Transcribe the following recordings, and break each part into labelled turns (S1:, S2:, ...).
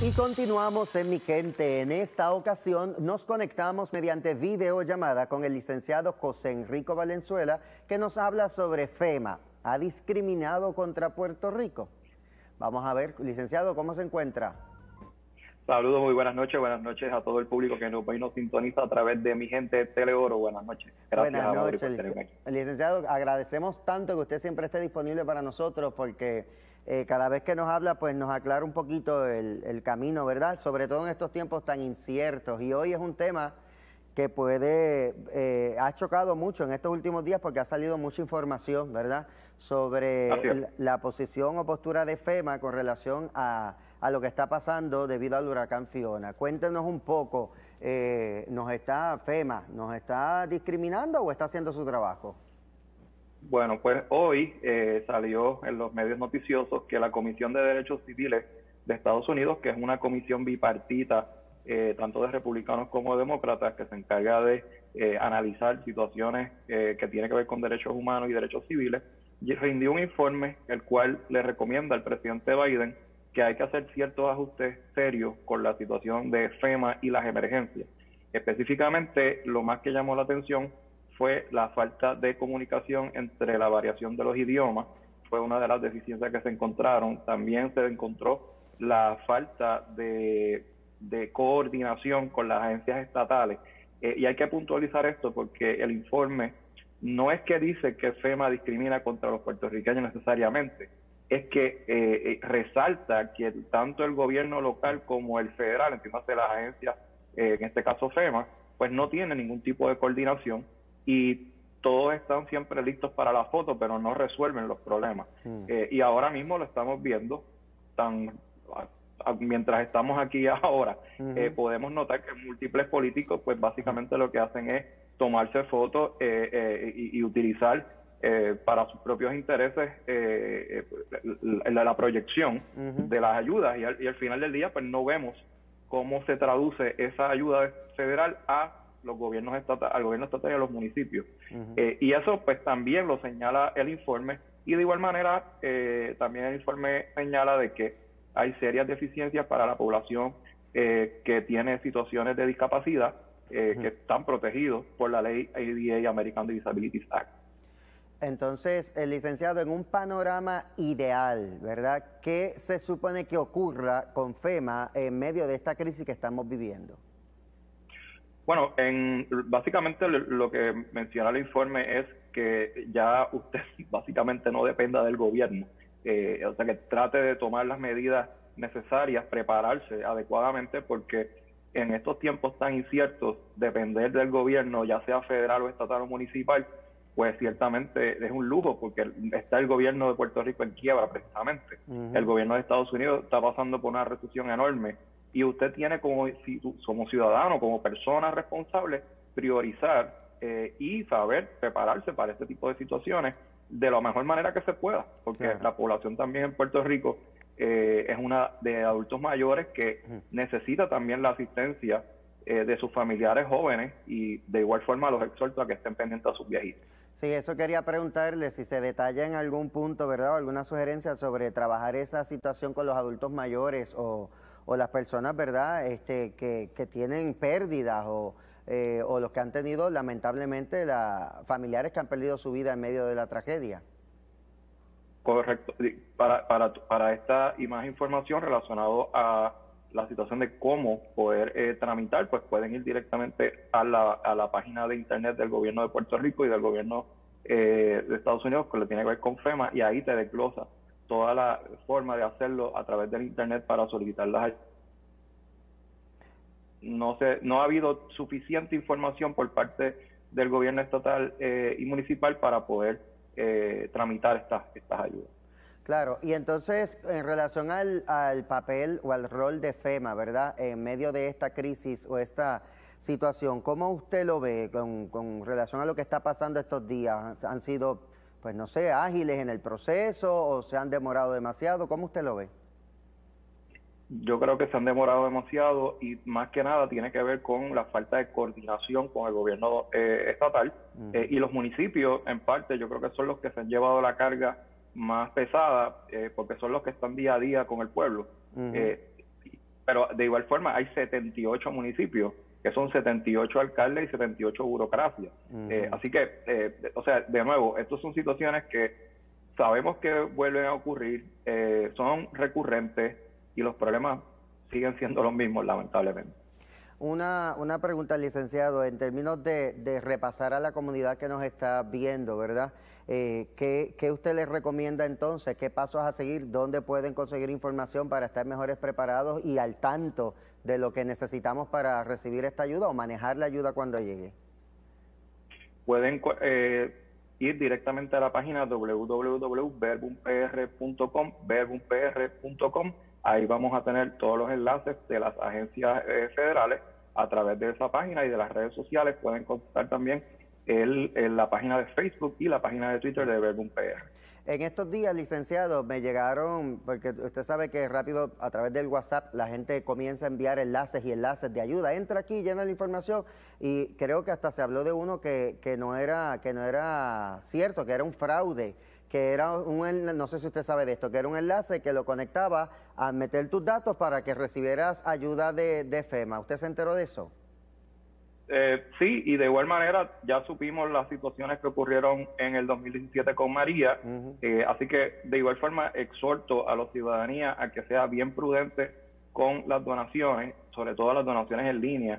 S1: Y continuamos en Mi Gente. En esta ocasión nos conectamos mediante videollamada con el licenciado José Enrico Valenzuela, que nos habla sobre FEMA. ¿Ha discriminado contra Puerto Rico? Vamos a ver, licenciado, ¿cómo se encuentra?
S2: Saludos, muy buenas noches a todo el público que hoy nos sintoniza a través de Mi Gente Teleoro. Buenas noches.
S1: Gracias, buenas noches, por tenerme aquí. Licenciado, agradecemos tanto que usted siempre esté disponible para nosotros porque cada vez que nos habla, pues nos aclara un poquito el camino, ¿verdad? Sobre todo en estos tiempos tan inciertos. Y hoy es un tema que ha chocado mucho en estos últimos días porque ha salido mucha información, ¿verdad? Sobre la posición o postura de FEMA con relación a lo que está pasando debido al huracán Fiona. Cuéntenos un poco, ¿FEMA nos está discriminando o está haciendo su trabajo?
S2: Bueno, pues hoy salió en los medios noticiosos que la Comisión de Derechos Civiles de Estados Unidos, que es una comisión bipartita, tanto de republicanos como de demócratas, que se encarga de analizar situaciones que tienen que ver con derechos humanos y derechos civiles, rindió un informe el cual le recomienda al presidente Biden que hay que hacer ciertos ajustes serios con la situación de FEMA y las emergencias. Específicamente, lo más que llamó la atención fue la falta de comunicación entre la variación de los idiomas, fue una de las deficiencias que se encontraron. También se encontró la falta de coordinación con las agencias estatales. Y hay que puntualizar esto porque el informe no es que dice que FEMA discrimina contra los puertorriqueños necesariamente, es que resalta que tanto el gobierno local como el federal, entiéndase las agencias, en este caso FEMA, pues no tienen ningún tipo de coordinación y todos están siempre listos para la foto, pero no resuelven los problemas. Y ahora mismo lo estamos viendo, mientras estamos aquí ahora, podemos notar que múltiples políticos, pues básicamente lo que hacen es tomarse fotos y utilizar para sus propios intereses la proyección de las ayudas y al final del día pues no vemos cómo se traduce esa ayuda federal a los gobiernos estatales, al gobierno estatal y a los municipios. Y eso pues también lo señala el informe y de igual manera también el informe señala de que hay serias deficiencias para la población que tiene situaciones de discapacidad que están protegidos por la ley ADA, American Disabilities Act.
S1: Entonces, licenciado, en un panorama ideal, ¿verdad? ¿Qué se supone que ocurra con FEMA en medio de esta crisis que estamos viviendo?
S2: Bueno, básicamente lo que menciona el informe es que ya usted básicamente no dependa del gobierno, o sea que trate de tomar las medidas necesarias, prepararse adecuadamente, porque en estos tiempos tan inciertos, depender del gobierno, ya sea federal o estatal o municipal, pues ciertamente es un lujo, porque está el gobierno de Puerto Rico en quiebra precisamente. El gobierno de Estados Unidos está pasando por una recesión enorme y usted tiene como ciudadano, como persona responsable, priorizar y saber prepararse para este tipo de situaciones de la mejor manera que se pueda, porque la población también en Puerto Rico es una de adultos mayores que necesita también la asistencia de sus familiares jóvenes y de igual forma los exhorto a que estén pendientes a sus viejitos.
S1: Sí, eso quería preguntarle si se detalla en algún punto, ¿verdad? O alguna sugerencia sobre trabajar esa situación con los adultos mayores o las personas, ¿verdad? Que tienen pérdidas o los que han tenido lamentablemente familiares que han perdido su vida en medio de la tragedia.
S2: Correcto. Para esta y más información relacionado a la situación de cómo poder tramitar, pues pueden ir directamente a la página de internet del gobierno de Puerto Rico y del gobierno de Estados Unidos, que le tiene que ver con FEMA, y ahí te desglosa toda la forma de hacerlo a través del internet para solicitar las ayudas. No ha habido suficiente información por parte del gobierno estatal y municipal para poder tramitar estas ayudas.
S1: Claro, y entonces en relación al papel o al rol de FEMA, ¿verdad? En medio de esta crisis o esta situación, ¿cómo usted lo ve con relación a lo que está pasando estos días? ¿Han sido, pues no sé, ágiles en el proceso o se han demorado demasiado? ¿Cómo usted lo ve?
S2: Yo creo que se han demorado demasiado y más que nada tiene que ver con la falta de coordinación con el gobierno estatal y los municipios, en parte, yo creo que son los que se han llevado la carga más pesada porque son los que están día a día con el pueblo. pero de igual forma hay 78 municipios, que son 78 alcaldes y 78 burocracias. Así que, o sea, de nuevo, estas son situaciones que sabemos que vuelven a ocurrir, son recurrentes y los problemas siguen siendo los mismos, lamentablemente.
S1: Una pregunta, licenciado, en términos de repasar a la comunidad que nos está viendo, ¿verdad? ¿Qué usted les recomienda entonces? ¿Qué pasos a seguir? ¿Dónde pueden conseguir información para estar mejores preparados y al tanto de lo que necesitamos para recibir esta ayuda o manejar la ayuda cuando llegue?
S2: Pueden ir directamente a la página www.verbumpr.com. Ahí vamos a tener todos los enlaces de las agencias federales a través de esa página y de las redes sociales. Pueden consultar también la página de Facebook y la página de Twitter de Verbum PR.
S1: En estos días, licenciado, me llegaron, porque usted sabe que rápido a través del WhatsApp la gente comienza a enviar enlaces y enlaces de ayuda. Entra aquí, llena la información y creo que hasta se habló de uno que no era cierto, que era un fraude, que era no sé si usted sabe de esto, que era un enlace que lo conectaba a meter tus datos para que recibieras ayuda de FEMA. ¿Usted se enteró de eso?
S2: Sí, y de igual manera ya supimos las situaciones que ocurrieron en el 2017 con María, así que de igual forma exhorto a la ciudadanía a que sea bien prudente con las donaciones, sobre todo las donaciones en línea,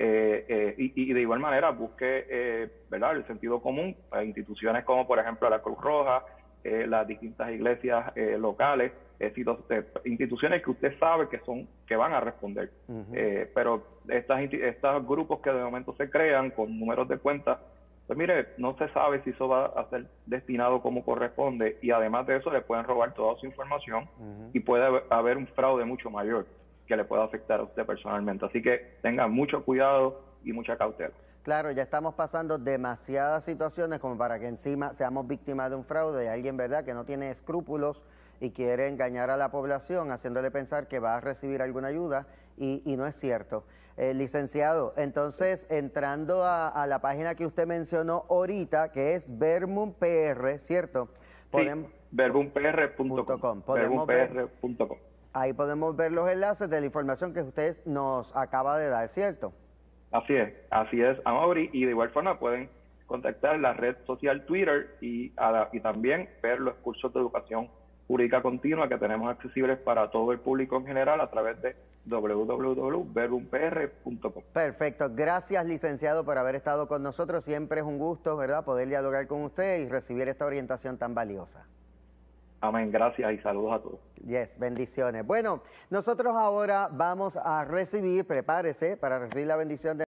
S2: y de igual manera busque ¿verdad? El sentido común a instituciones como por ejemplo la Cruz Roja, las distintas iglesias locales, instituciones que usted sabe que van a responder. Pero estos grupos que de momento se crean con números de cuenta, pues mire, no se sabe si eso va a ser destinado como corresponde y además de eso le pueden robar toda su información y puede haber un fraude mucho mayor que le pueda afectar a usted personalmente. Así que tenga mucho cuidado y mucha cautela.
S1: Claro, ya estamos pasando demasiadas situaciones como para que encima seamos víctimas de un fraude, de alguien, ¿verdad?, que no tiene escrúpulos y quiere engañar a la población haciéndole pensar que va a recibir alguna ayuda y no es cierto. Licenciado, entonces entrando a la página que usted mencionó ahorita, que es Verbum PR, ¿cierto?
S2: Sí, verbumpr.com. Verbumpr.com.
S1: Ahí podemos ver los enlaces de la información que usted nos acaba de dar, ¿cierto?
S2: Así es, Amaury, y de igual forma pueden contactar la red social Twitter y también ver los cursos de educación jurídica continua que tenemos accesibles para todo el público en general a través de www.verbumpr.com.
S1: Perfecto, gracias licenciado por haber estado con nosotros, siempre es un gusto, ¿verdad?, poder dialogar con usted y recibir esta orientación tan valiosa.
S2: Amén, gracias y saludos a todos.
S1: Yes, bendiciones. Bueno, nosotros ahora vamos a recibir, prepárese para recibir la bendición de